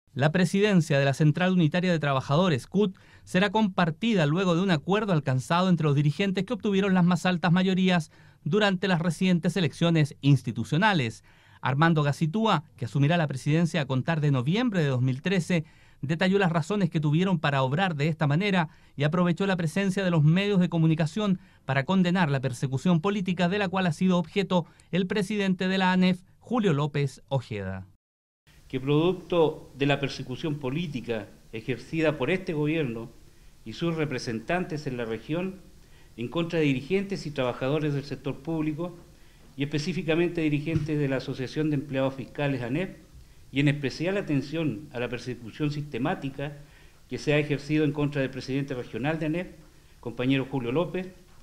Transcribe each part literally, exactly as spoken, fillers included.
La presidencia de la Central Unitaria de Trabajadores, C U T, será compartida luego de un acuerdo alcanzado entre los dirigentes que obtuvieron las más altas mayorías durante las recientes elecciones institucionales. Armando Gacitúa, que asumirá la presidencia a contar de noviembre de dos mil trece, detalló las razones que tuvieron para obrar de esta manera y aprovechó la presencia de los medios de comunicación para condenar la persecución política de la cual ha sido objeto el presidente de la A N E F, Julio López Ojeda. Que producto de la persecución política ejercida por este gobierno y sus representantes en la región en contra de dirigentes y trabajadores del sector público y específicamente dirigentes de la Asociación de Empleados Fiscales A N E F, y en especial atención a la persecución sistemática que se ha ejercido en contra del presidente regional de A N E F, compañero Julio López,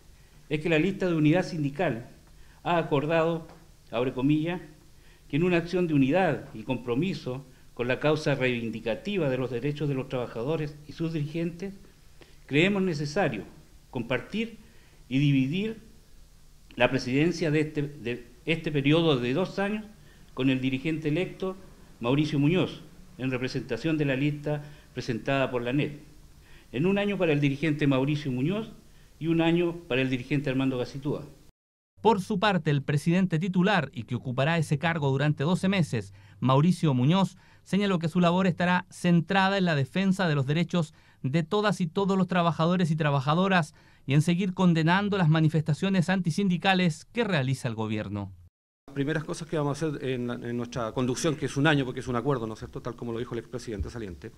es que la lista de unidad sindical ha acordado, abre comillas, que en una acción de unidad y compromiso con la causa reivindicativa de los derechos de los trabajadores y sus dirigentes, creemos necesario compartir y dividir la presidencia de este, de este periodo de dos años con el dirigente electo Mauricio Muñoz, en representación de la lista presentada por la A N E F. En un año para el dirigente Mauricio Muñoz y un año para el dirigente Armando Gacitúa. Por su parte, el presidente titular, y que ocupará ese cargo durante doce meses, Mauricio Muñoz, señaló que su labor estará centrada en la defensa de los derechos de todas y todos los trabajadores y trabajadoras y en seguir condenando las manifestaciones antisindicales que realiza el gobierno. Las primeras cosas que vamos a hacer en, en nuestra conducción, que es un año, porque es un acuerdo, ¿no es cierto?, tal como lo dijo el expresidente saliente,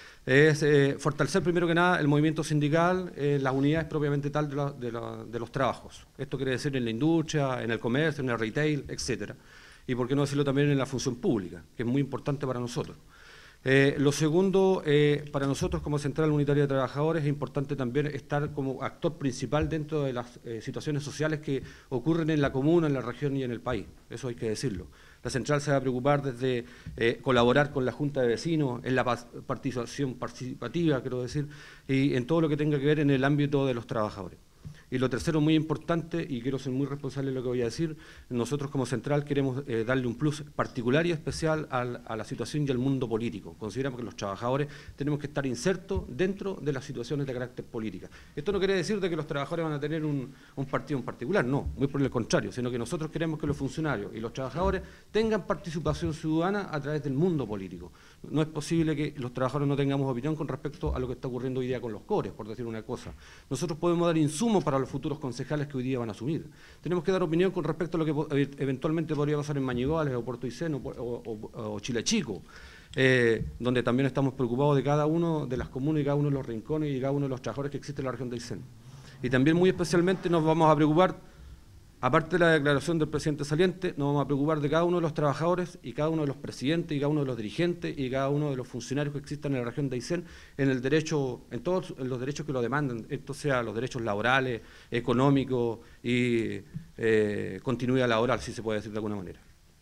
es eh, fortalecer primero que nada el movimiento sindical, eh, las unidades propiamente tal de, la, de, la, de los trabajos. Esto quiere decir en la industria, en el comercio, en el retail, etcétera. Y por qué no decirlo también en la función pública, que es muy importante para nosotros. Eh, lo segundo, eh, para nosotros como Central Unitaria de Trabajadores es importante también estar como actor principal dentro de las eh, situaciones sociales que ocurren en la comuna, en la región y en el país. Eso hay que decirlo. La Central se va a preocupar desde eh, colaborar con la Junta de Vecinos, en la participación participativa, quiero decir, y en todo lo que tenga que ver en el ámbito de los trabajadores. Y lo tercero, muy importante, y quiero ser muy responsable de lo que voy a decir, nosotros como Central queremos eh, darle un plus particular y especial al, a la situación y al mundo político. Consideramos que los trabajadores tenemos que estar insertos dentro de las situaciones de carácter política. Esto no quiere decir de que los trabajadores van a tener un, un partido en particular, no, muy por el contrario, sino que nosotros queremos que los funcionarios y los trabajadores tengan participación ciudadana a través del mundo político. No es posible que los trabajadores no tengamos opinión con respecto a lo que está ocurriendo hoy día con los cores, por decir una cosa. Nosotros podemos dar insumos para los futuros concejales que hoy día van a asumir. Tenemos que dar opinión con respecto a lo que eventualmente podría pasar en Mañiguales o Puerto Aysén o, o, o, o Chile Chico, eh, donde también estamos preocupados de cada uno de las comunas y cada uno de los rincones y cada uno de los trabajadores que existen en la región de Aysén. Y también muy especialmente nos vamos a preocupar, aparte de la declaración del presidente saliente, nos vamos a preocupar de cada uno de los trabajadores y cada uno de los presidentes y cada uno de los dirigentes y cada uno de los funcionarios que existan en la región de Aysén en el derecho, en todos en los derechos que lo demandan, esto sea los derechos laborales, económicos y eh, continuidad laboral, si se puede decir de alguna manera.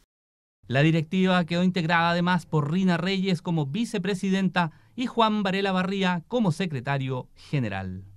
La directiva quedó integrada además por Rina Reyes como vicepresidenta y Juan Varela Barría como secretario general.